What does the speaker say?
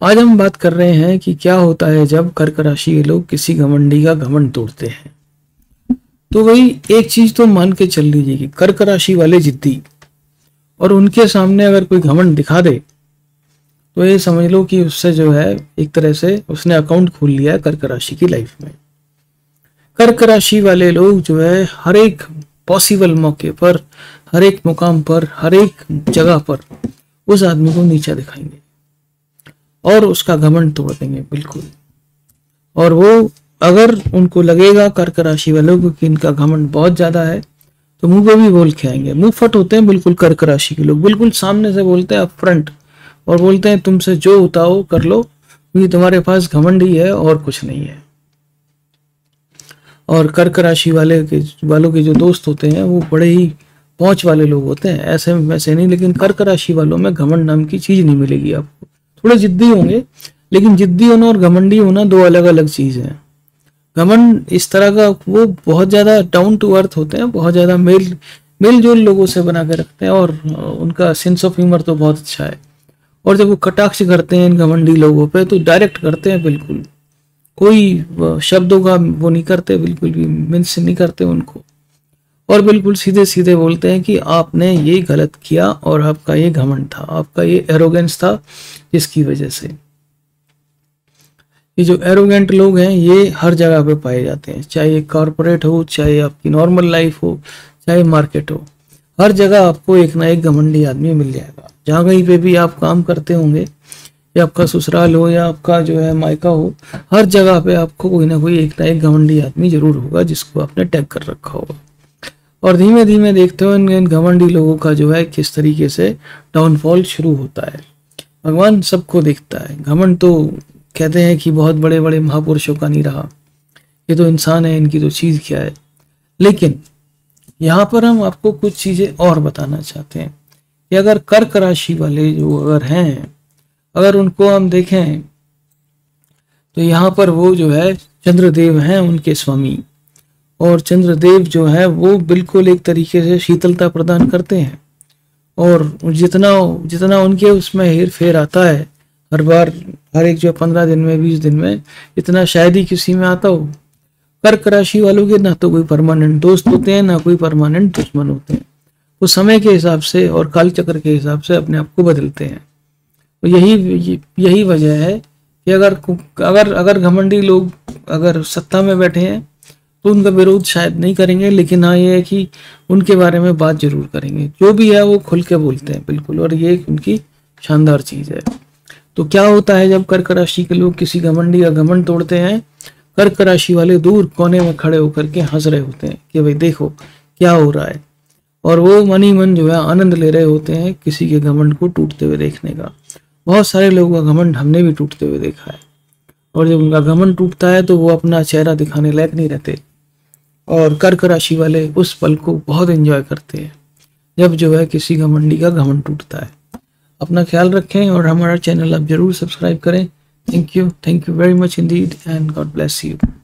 आज हम बात कर रहे हैं कि क्या होता है जब कर्क राशि के लोग किसी घमंडी का घमंड तोड़ते हैं। तो वही एक चीज तो मान के चल लीजिए कि कर्क राशि वाले जिद्दी, और उनके सामने अगर कोई घमंड दिखा दे तो ये समझ लो कि उससे जो है एक तरह से उसने अकाउंट खोल लिया है कर्क राशि की लाइफ में। कर्क राशि वाले लोग जो है हर एक पॉसिबल मौके पर, हर एक मुकाम पर, हर एक जगह पर उस आदमी को नीचा दिखाएंगे और उसका घमंड तोड़ देंगे बिल्कुल। और वो अगर उनको लगेगा कर्क राशि वालों को कि इनका घमंड बहुत ज्यादा है तो मुंह पे भी बोल के आएंगे। मुंह फट होते हैं बिल्कुल कर्क राशि के लोग, बिल्कुल सामने से बोलते हैं अप फ्रंट, और बोलते हैं तुमसे जो होता हो कर लो क्योंकि तुम्हारे पास घमंड ही है और कुछ नहीं है। और कर्क राशि वालों के जो दोस्त होते हैं वो बड़े ही पहुंच वाले लोग होते हैं, ऐसे वैसे नहीं। लेकिन कर्क राशि वालों में घमंड नाम की चीज नहीं मिलेगी आपको। थोड़े जिद्दी होंगे, लेकिन जिद्दी होना और घमंडी होना दो अलग अलग चीज हैं। घमंड इस तरह का, वो बहुत ज्यादा डाउन टू अर्थ होते हैं, बहुत ज्यादा मेल जोल लोगों से बना के रखते हैं, और उनका सेंस ऑफ ह्यूमर तो बहुत अच्छा है। और जब वो कटाक्ष करते हैं इन घमंडी लोगों पे तो डायरेक्ट करते हैं, बिल्कुल कोई शब्दों का वो नहीं करते, बिल्कुल भी मिन्स नहीं करते उनको, और बिल्कुल सीधे सीधे बोलते हैं कि आपने ये गलत किया और आपका ये घमंड था, आपका ये एरोगेंस था, जिसकी वजह से। ये जो एरोगेंट लोग हैं ये हर जगह पे पाए जाते हैं, चाहे कॉरपोरेट हो, चाहे आपकी नॉर्मल लाइफ हो, चाहे मार्केट हो, हर जगह आपको एक ना एक घमंडी आदमी मिल जाएगा। जहाँ कहीं पे भी आप काम करते होंगे, या आपका ससुराल हो या आपका जो है मायका हो, हर जगह पे आपको कोई ना कोई एक ना एक घमंडी आदमी जरूर होगा जिसको आपने टैग कर रखा होगा। और धीमे धीमे देखते हो इन घमंडी लोगों का जो है किस तरीके से डाउनफॉल शुरू होता है। भगवान सबको देखता है। घमंड तो कहते हैं कि बहुत बड़े बड़े महापुरुषों का नहीं रहा, ये तो इंसान है, इनकी तो चीज क्या है। लेकिन यहाँ पर हम आपको कुछ चीजें और बताना चाहते हैं कि अगर कर्क राशि वाले जो अगर हैं, अगर उनको हम देखें तो यहाँ पर वो जो है चंद्रदेव हैं उनके स्वामी, और चंद्रदेव जो है वो बिल्कुल एक तरीके से शीतलता प्रदान करते हैं। और जितना जितना उनके उसमें हेर फेर आता है हर बार, हर एक जो 15 दिन में 20 दिन में, इतना शायद ही किसी में आता हो। कर्क राशि वालों के ना तो कोई परमानेंट दोस्त होते हैं, ना कोई परमानेंट दुश्मन होते हैं। वो समय के हिसाब से और कालचक्र के हिसाब से अपने आप को बदलते हैं। तो यही वजह है कि अगर घमंडी लोग अगर सत्ता में बैठे हैं तो उनका विरोध शायद नहीं करेंगे, लेकिन हाँ ये है कि उनके बारे में बात जरूर करेंगे। जो भी है वो खुल के बोलते हैं बिल्कुल, और ये उनकी शानदार चीज है। तो क्या होता है जब कर्क राशि के लोग किसी घमंडी का घमंड तोड़ते हैं? कर्क राशि वाले दूर कोने में खड़े होकर के हंस रहे होते हैं कि भाई देखो क्या हो रहा है, और वो मन ही मन जो है आनंद ले रहे होते हैं किसी के घमंड को टूटते हुए देखने का। बहुत सारे लोगों का घमंड हमने भी टूटते हुए देखा है, और जब उनका घमंड टूटता है तो वो अपना चेहरा दिखाने लायक नहीं रहते। और कर्क राशि वाले उस पल को बहुत एंजॉय करते हैं जब जो है किसी घमंडी का घमंड टूटता है। अपना ख्याल रखें और हमारा चैनल आप जरूर सब्सक्राइब करें। Thank you very much indeed, and God bless you.